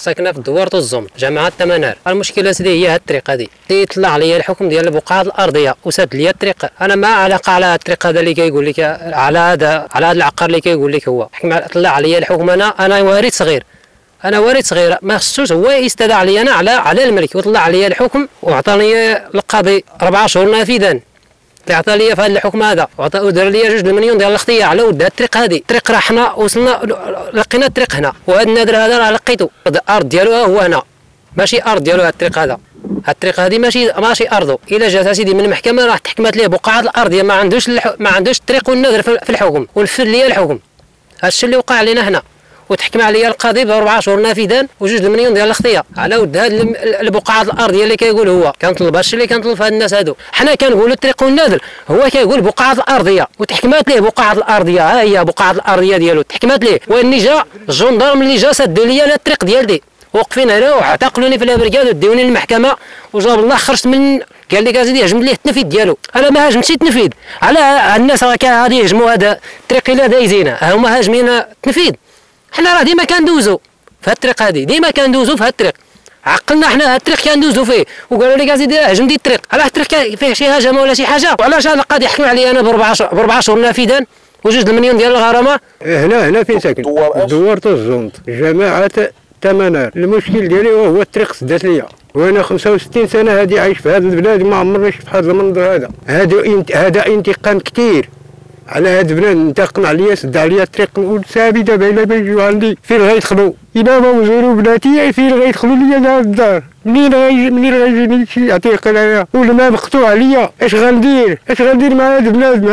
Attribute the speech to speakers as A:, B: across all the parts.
A: ساكنه في الدوار الزوم جامعه تمنار. المشكله سيدي هي هاد الطريق هذه اللي طلع عليا الحكم ديال البقعه الارضيه وسد لي الطريق. انا ما علاقه على الطريق هذا اللي كيقول لك على هذا العقار اللي كيقول لك هو طلع عليا الحكم. انا وارث صغير، انا وارث صغير ما خصوش هو يستدعى علي انا على الملك وطلع عليا الحكم وعطاني القاضي 4 شهور نافذا اللي عطى لي في هذا الحكم هذا ودار لي 2 مليون ديال الاختيار على ود الطريق هذه. الطريق راه حنا وصلنا لقينا الطريق هنا وهذا النادر هذا راه لقيته الارض ديالو هو هنا ماشي ارض ديالو. هذا الطريق هذا الطريق هذه ماشي ارضه. الا جات اسيدي من المحكمه راه تحكمت ليه بقعه الارضيه ما عندوش الطريق والنذر في الحكم ونفذ لي الحكم. هذا الشيء اللي وقع علينا هنا وتحكم عليا القاضي ب4 شهور نافذا و2 مليون ديال الاختيار على ود هذه البقعه الارضيه اللي كيقول هو. كنطلب هادشي اللي كنطلب في هاد الناس هادو. حنا كنقولوا الطريق والنذر هو كيقول بقعه الارضيه وتحكمات ليه بقعه الارضيه. ها هي بقعه الارضيه ديالو تحكمات ليه. واني جا الجندارم اللي جا سد لي الطريق ديالي وقفين هنا واعتقلوني في البركاد وديوني للمحكمه وجاب الله خرجت من قال لي اسيدي هجم ليه التنفيذ ديالو. انا ما هاجمتش التنفيذ على الناس راه غادي يهجموا هذا الطريق الا دايزينه هما هاجمين التنفيذ. حنا راه ديما كندوزو في هاد الطريق هادي ديما كندوزو في هاد الطريق عقلنا حنا هاد الطريق كندوزو فيه وقالوا لي اسيدي هجم دي الطريق على الطريق فيه شي هجمه ولا شي حاجه. وعلاش هذا القاضي يحكم علي انا ب4 شهور نافذا و2 مليون ديال الغرامه.
B: هنا فين ساكن دوار الزونط جماعه تمنار. المشكل ديالي هو الطريق سدات ليا وانا 65 سنه هادي عايش في هذا البلاد ما عمرني شفت هذا المنظر هذا انتقام كثير على هاد البنات. انتقم عليا سد عليا الطريق نقول سابي دابا الا بيجيو عندي فين غيدخلوا الا بغاو يزوروا بناتي فين غيدخلوا ليا لهاد الدار. منين غيجيني شي عتيق انايا والماء مقطوع عليا. اش غندير مع هاد البنات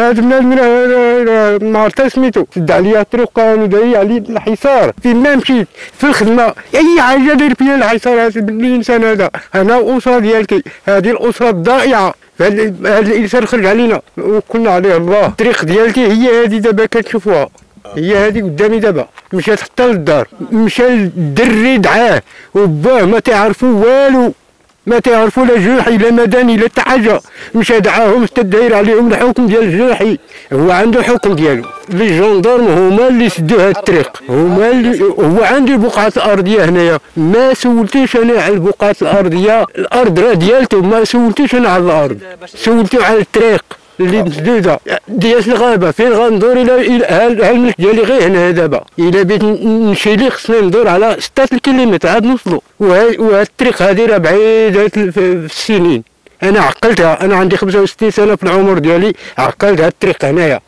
B: ما عرفت سميتو سد عليا الطريق كانوا دايرين علي الحصار. فين ما مشيت في الخدمه اي حاجه داير فيها الحصار. هاد الانسان هذا انا والاسره ديالتي هذه الاسره الضائعه. هذا الانسان خرج علينا وكنا عليه الله. الطريق ديالتي هي هذه دابا كتشوفوها هي هذه قدامي دابا. مشات حتى للدار مشى الدري دعاه وباه ما تعرفوا والو ما تعرفوا لا جرحي لا مدني لا حتى حاجه. مشى دعاهم حتى داير عليهم الحكم ديال الجرحي. هو عنده حكم ديالو. لي جوندارم هما اللي سدوا هاد الطريق هما اللي هو عندي البقعه الارضيه هنايا. ما سولتيش انا على البقعه الارضيه. الارض راه ديالته ما سولتيش انا على الارض سولتو على الطريق اللي مسدوده ديال الغابه. فين غندور الى الملك ديالي غير هنا دابا. الا بغيت نمشي ليه خصني ندور على 6 كيلومتر عاد نوصلوا. وهاد الطريق هذه راه بعيده في السنين. انا عقلتها انا عندي 65 سنه في العمر ديالي عقلت هاد الطريق هنايا.